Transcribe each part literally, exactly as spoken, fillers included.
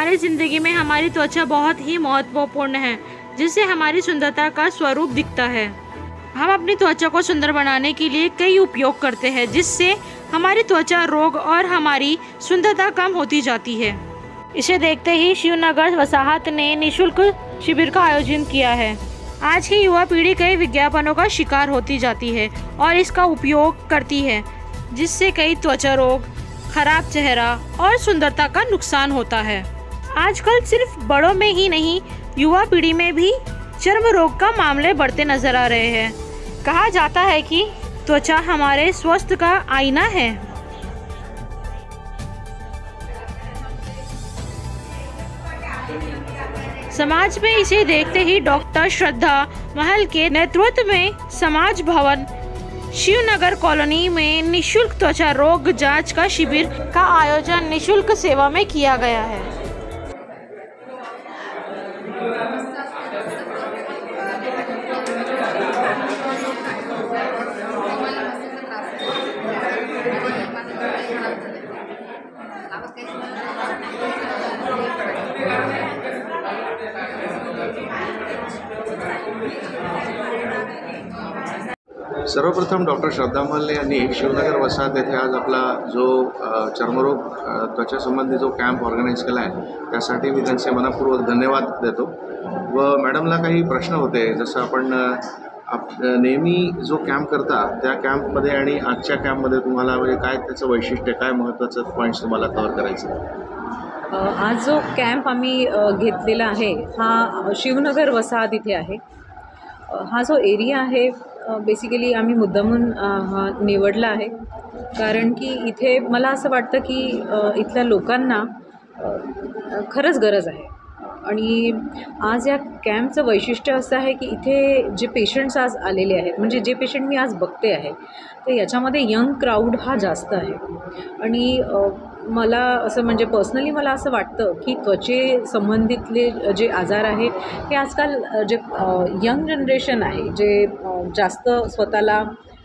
हमारी ज़िंदगी में हमारी त्वचा बहुत ही महत्वपूर्ण है, जिससे हमारी सुंदरता का स्वरूप दिखता है। हम अपनी त्वचा को सुंदर बनाने के लिए कई उपयोग करते हैं, जिससे हमारी त्वचा रोग और हमारी सुंदरता कम होती जाती है। इसे देखते ही शिवनगर वसाहत ने निःशुल्क शिविर का आयोजन किया है। आज की युवा पीढ़ी कई विज्ञापनों का शिकार होती जाती है और इसका उपयोग करती है, जिससे कई त्वचा रोग, खराब चेहरा और सुंदरता का नुकसान होता है। आजकल सिर्फ बड़ों में ही नहीं, युवा पीढ़ी में भी चर्म रोग का मामले बढ़ते नजर आ रहे हैं। कहा जाता है कि त्वचा हमारे स्वास्थ्य का आईना है। समाज में इसे देखते ही डॉक्टर श्रद्धा महल के नेतृत्व में समाज भवन शिवनगर कॉलोनी में निःशुल्क त्वचा रोग जांच का शिविर का आयोजन निःशुल्क सेवा में किया गया है। सर्वप्रथम डॉक्टर श्रद्धा महल यांनी शिवनगर वसाहत येथे आज आपला जो चर्मरोग त्वचा संबंधी जो कॅम्प ऑर्गनाईज केला आहे, त्यासाठी मी त्यांचे मनपूर्वक धन्यवाद देतो। व मॅडमला काही प्रश्न होते, जसं आपण आप नेहमी जो कॅम्प करता त्या कॅम्पमध्ये आणि आजच्या कॅम्पमध्ये तुम्हाला म्हणजे काय त्याचं वैशिष्ट्य, काय महत्त्वाचं पॉईंट्स तुम्हाला कव्हर करायचं? आज जो कॅम्प आम्ही घेतलेला आहे हा शिवनगर वसाहत इथे आहे। हा जो एरिया आहे बेसिकली आम्ही मुद्दामून हा निवडला आहे, कारण की इथे मला असं वाटतं की इथल्या लोकांना खरंच गरज आहे। आणि आज या कॅम्पचं वैशिष्ट्य असं आहे की इथे जे पेशंट्स आज आलेले आहेत, म्हणजे जे पेशंट मी आज बघते आहे, तर याच्यामध्ये यंग क्राऊड हा जास्त आहे। आणि मला असं म्हणजे पर्सनली मला असं वाटतं की त्वचे संबंधितले जे आजार आहेत हे आजकाल जे यंग जनरेशन आहे, जे जास्त स्वतःला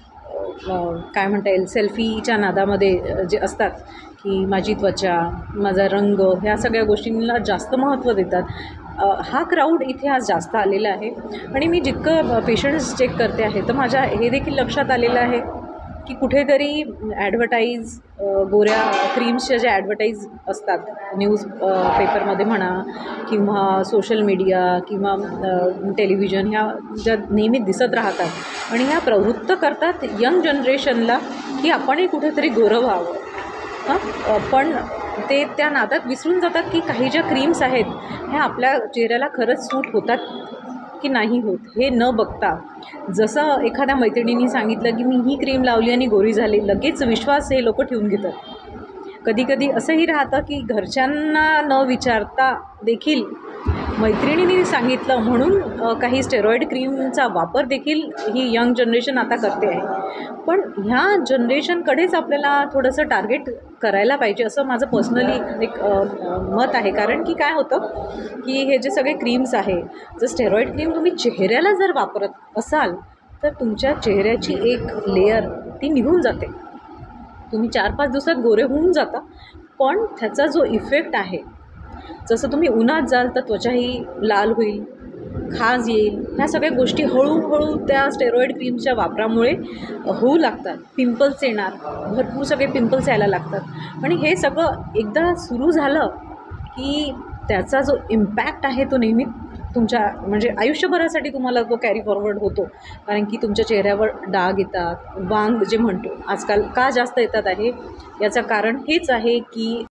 काय म्हणता येईल सेल्फीच्या नादामध्ये जे असतात की माझी त्वचा, माझा रंग, ह्या सगळ्या गोष्टींना जास्त महत्त्व देतात, हा क्राऊड इथे आज जास्त आलेला आहे। आणि मी जितकं पेशंट्स चेक करते आहे तर माझ्या हे देखील लक्षात आलेलं आहे की कुठेतरी ॲडव्हर्टाईज गोऱ्या क्रीम्सच्या ज्या ॲडव्हर्टाईज असतात न्यूज पेपरमध्ये म्हणा किंवा सोशल मीडिया किंवा टेलिव्हिजन, ह्या ज्या नेहमी दिसत राहतात आणि ह्या प्रवृत्त करतात यंग जनरेशनला की आपणही कुठेतरी गोरं व्हावं। हां, पण ते त्या नादात विसरून जातात की काही ज्या क्रीम्स आहेत ह्या आपल्या चेहऱ्याला खरंच सूट होतात की नाही होत हे न बघता, जसं एखाद्या मैत्रिणींनी सांगितलं की मी ही क्रीम लावली आणि गोरी झाली, लगेच विश्वास हे लोक ठेवून घेतात। कधी कधी असंही राहतं की घरच्यांना न विचारता देखील मैत्रिणींनी सांगितलं म्हणून काही स्टेरॉइड क्रीमचा वापर देखील ही यंग जनरेशन आता करते आहे। पण ह्या जनरेशनकडेच आपल्याला थोडंसं टार्गेट करायला पाहिजे असं माझं पर्सनली एक मत आहे। कारण की काय होतं की हे जे सगळे क्रीम्स आहे, जर स्टेरॉइड क्रीम तुम्ही चेहऱ्याला जर वापरत असाल तर तुमच्या चेहऱ्याची एक लेयर ती निघून जाते, तुम्ही चार पाच दिवसात गोरे होऊन जाता, पण त्याचा जो इफेक्ट आहे, जसं तुम्ही उन्हात जाल तर त्वचाही लाल होईल, खाज येईल, ह्या सगळ्या गोष्टी हळूहळू त्या स्टेरॉइड क्रीमच्या वापरामुळे होऊ लागतात। पिंपल्स येणार, भरपूर सगळे पिंपल्स यायला लागतात। आणि हे सगळं एकदा सुरू झालं की त्याचा जो इम्पॅक्ट आहे तो नेहमी तुमच्या म्हणजे आयुष्यभरासाठी तुम्हाला तो कॅरी फॉरवर्ड होतो। कारण की तुमच्या चेहऱ्यावर डाग येतात, वांग जे म्हणतो आजकाल का जास्त येतात आहे, याचं कारण हेच आहे की